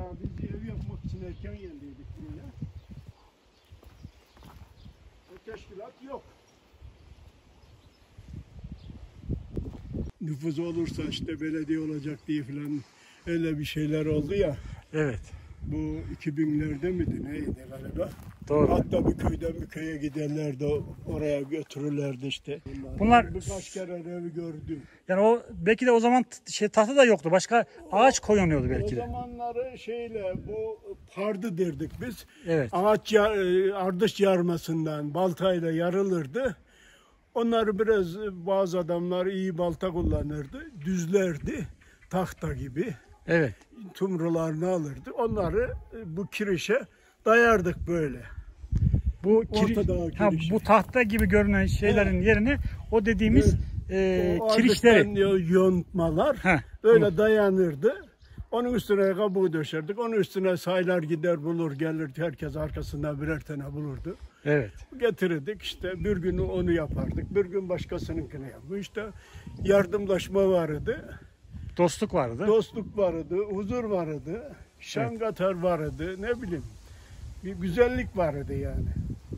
Ya biz ev yapmak için erken geldiydik buraya. O teşkilat yok. Nüfuz olursa işte belediye olacak diye falan öyle bir şeyler oldu ya. Evet. Bu 2000'lerde miydi neydi galiba? Doğru. Hatta bir köyden bir köye giderlerdi, oraya götürürlerdi işte. Bunlar Birkaç kere evi gördüm. yani o belki de o zaman tahta da yoktu. Başka ağaç koyuyordu belki O de. zamanları şeyle bu pardı derdik biz. Evet. Ağaç ardış yarmasından baltayla yarılırdı. Onları biraz bazı adamlar iyi balta kullanırdı. Düzlerdi tahta gibi. Evet. Tumrularını alırdı. Onları bu kirişe dayardık böyle. Bu Ortadağ kirişi. bu tahta gibi görünen şeylerin yerine o dediğimiz O kirişleri. ardıştan yontmalar böyle dayanırdı. Onun üstüne kabuğu döşerdik. Onun üstüne saylar gider bulur gelir. Herkes arkasından birer tane bulurdu. Evet. Getirirdik işte bir gün onu yapardık. Bir gün başkasınınkini yapardık. Bu işte yardımlaşma vardı. Dostluk vardı. Dostluk vardı. Huzur vardı. Şangatar vardı. Ne bileyim. Bir güzellik vardı yani.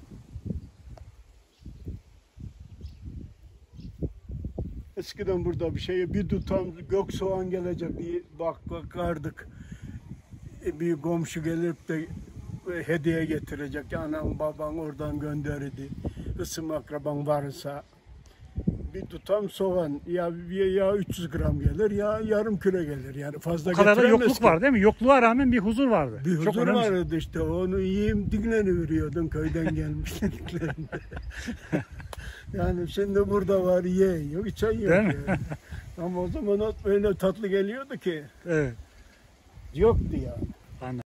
Eskiden burada bir şeye bir tutam gök soğan gelecek diye bakardık. Bir komşu gelip de hediye getirecek. Anam baban oradan gönderirdi. Isım akraban varsa bir tutam soğan ya 300 gram gelir ya yarım kilo gelir. Yani fazla O kadar da getiremez yokluk ki. var değil mi? Yokluğa rağmen bir huzur vardı. Bir Çok huzur önemli. vardı işte. Onu yiyeyim dinleni veriyordun köyden gelmiş dediklerinde. Yani şimdi burada var ye yok çay yok. Değil mi? Yani. Ama o zaman öyle tatlı geliyordu ki. Evet. Yoktu yani. Anladım.